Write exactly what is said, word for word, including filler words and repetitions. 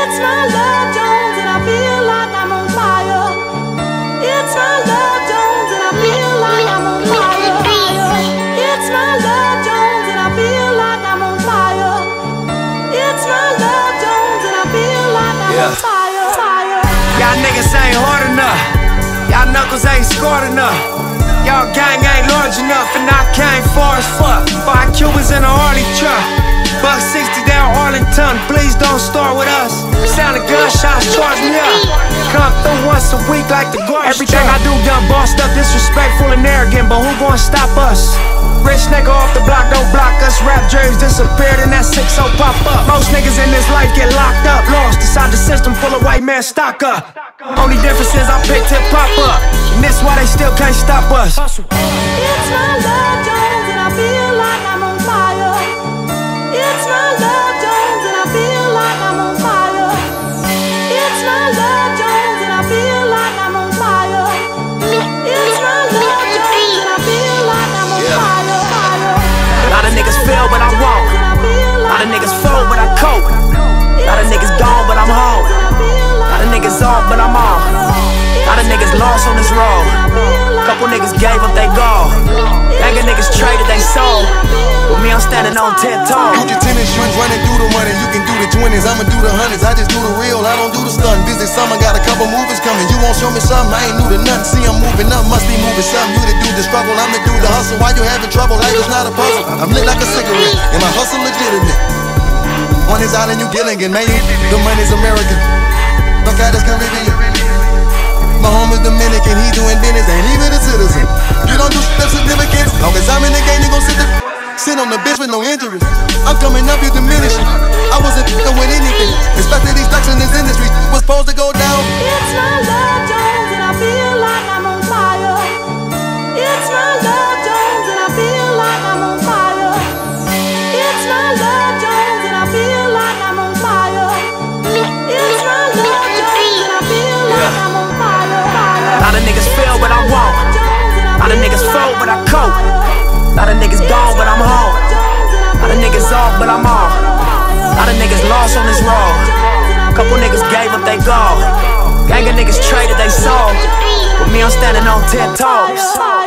It's my Love Jones and I feel like I'm on fire. It's my Love Jones and I feel like I'm on fire. It's my Love Jones and I feel like I'm on fire. It's my Love Jones and I feel like I'm yeah. on fire. fire. Y'all niggas ain't hard enough. Y'all knuckles ain't scored enough. Y'all gang ain't large enough, and I came far as fuck. Five Cubans in a Harley truck. Buck sixty down Arlington, please don't start with us. Sound of gunshots, charge me up. Come through once a week like the garbage. Everything truck. I do done bossed up, disrespectful and arrogant, but who gon' stop us? Rich nigga off the block, don't block us. Rap jerseys disappeared and that six oh pop up. Most niggas in this life get locked up, lost inside the system full of white man stock up. Only difference is I picked hip pop up, and this why they still can't stop us. It's my Love Jones and I feel like I'm on fire. It's my Love Jones and I feel like I'm on fire. It's my Love Jones and I feel like I'm on fire. It's my Love Jones and I feel like I'm on yeah. fire. fire. A lot of niggas fail, but I won't. A lot of niggas fold, but I cope. A lot of niggas gone, but I'm home. A lot of niggas off, but I'm on. A lot of niggas lost on this road. Couple niggas gave up they goal. Gang of niggas traded they soul. With me I'm standing on ten toes. You your tennis shoes running through the money. You can do the twenties, I'ma do the hundreds. I just do the real, I don't do the stunt. Busy summer, got a couple movies coming. You won't show me something, I ain't new to nothing. See I'm moving up, must be moving something. You the do the struggle, I'm the do the hustle. Why you having trouble? Life is not a puzzle. I'm lit like a cigarette, and my hustle legitimate. On his island, you Gilligan, man. The money's American. Look at this Caribbean. My home is Dominican, he doing business, ain't even a citizen. You don't do stuff significant. Long as I'm in the game, you gon' sit the sit on the bench with no injuries. I'm coming up, you diminishing. I wasn't f***ing with anything. Especially these stocks in this industry was supposed to go down. It's my Love Jones and I feel like I'm on fire. It's my Love Jones and I feel like I'm on fire. It's my Love Jones and I feel like I'm on fire. It's my Love Jones and I feel like I'm on fire. A lot of niggas fail, but I won't. A lot of niggas fold, but I cope. A lot of niggas gone, but I'm home. A lot of niggas off, but I'm on. A lot of niggas lost on this road. Couple niggas gave up they goal. Gang of niggas traded they soul. With me I'm standing on ten toes.